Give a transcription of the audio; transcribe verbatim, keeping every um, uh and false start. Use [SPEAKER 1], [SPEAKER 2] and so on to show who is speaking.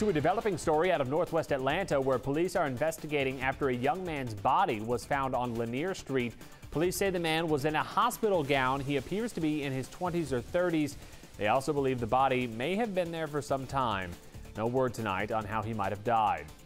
[SPEAKER 1] to a developing story out of Northwest Atlanta where police are investigating after a young man's body was found on Lanier Street. Police say the man was in a hospital gown. He appears to be in his twenties or thirties. They also believe the body may have been there for some time. No word tonight on how he might have died.